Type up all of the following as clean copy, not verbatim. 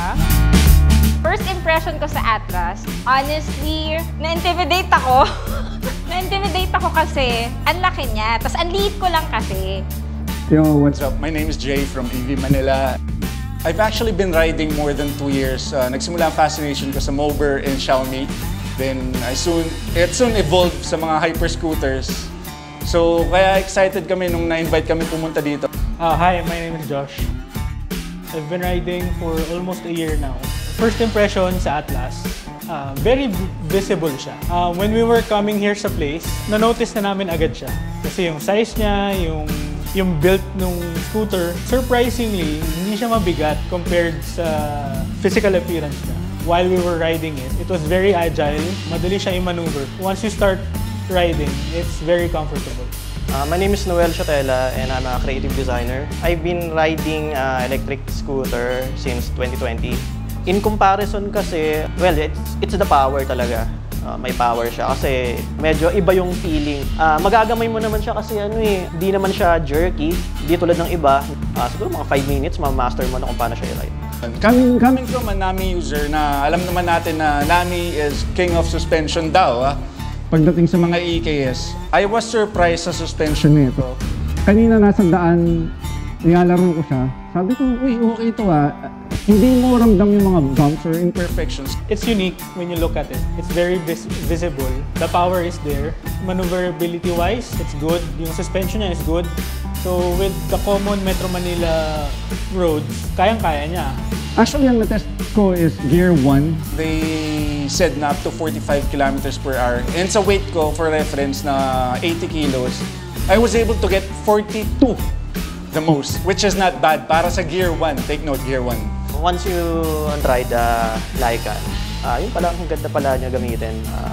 ba? First impression ko sa Atlas, honestly, na-intimidate ako. Na-intimidate ako kasi ang laki niya, tapos ang liit ko lang kasi. Yo, what's up? My name is Jay from EV Manila. I've actually been riding more than 2 years. Nagsimula ang fascination ko sa Mober and Xiaomi. Then it soon evolved sa mga hyper scooters. So kaya excited kami nung na-invite kami pumunta dito. Hi, my name is Josh. I've been riding for almost a year now. First impression sa Atlas, very visible siya. When we were coming here sa place, na-notice na namin agad siya. Kasi yung size niya, yung build ng scooter, surprisingly, hindi siya mabigat compared sa physical appearance niya. While we were riding it, it was very agile, madali siya i-maneuver. Once you start riding, it's very comfortable. My name is Noel Chotela and I'm a creative designer. I've been riding electric scooter since 2020. In comparison kasi, well, it's the power talaga. May power siya kasi medyo iba yung feeling. Magagamay mo naman siya kasi hindi naman siya jerky. Hindi tulad ng iba. Siguro mga 5 minutes, ma-master mo na kung paano siya i-ride. Coming from a NAMI user na alam naman natin na NAMI is king of suspension daw. Pagdating sa mga EKS, I was surprised sa suspension nito. Kanina nasa daan, nilalaro ko siya. Sabi ko, uy, okay ito Hindi mo ramdam yung mga bumps or imperfections. It's unique when you look at it. It's very visible. The power is there. Maneuverability-wise, it's good. Yung suspension niya is good. So with the common Metro Manila roads, kayang-kaya niya. Actually, ang na-test ko is Gear 1. They said na up to 45 kilometers per hour. And sa weight ko, for reference, na 80 kilos, I was able to get 42 the most, which is not bad para sa Gear 1. Take note, Gear 1. Once you ride Lycan, yun pala, ang ganda pala niya gamitin.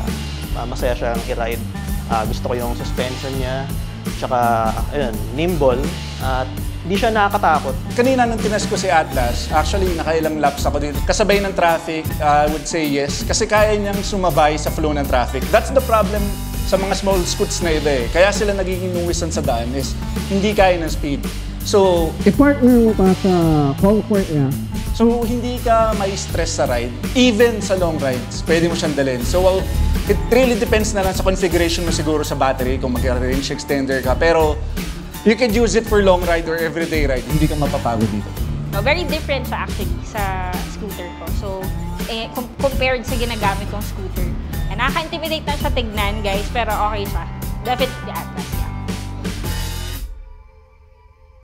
Masaya siyang i-ride. Gusto ko yung suspension niya. Tsaka, ayun, nimble. At hindi siya nakakatakot. Kanina nung tinest ko si Atlas, actually nakailang laps ako dito. Kasabay ng traffic, I would say yes. Kasi kaya niyang sumabay sa flow ng traffic. That's the problem sa mga small scoots na iba Kaya sila nagiging nuwisan sa daan is hindi kaya ng speed. So, i-partner mo pa sa comfort niya. So, hindi ka may stress sa ride. Even sa long rides, pwede mo siyang dalhin. So, it really depends na lang sa configuration mo siguro sa battery kung mag-range extender ka. Pero, you can use it for long ride or everyday ride. Hindi ka mapapagod dito. So, very different siya actually sa scooter ko. So, compared sa ginagamit kong scooter. Nakaka-intimidate na siya tignan, guys, pero okay siya. Definitely Atlas.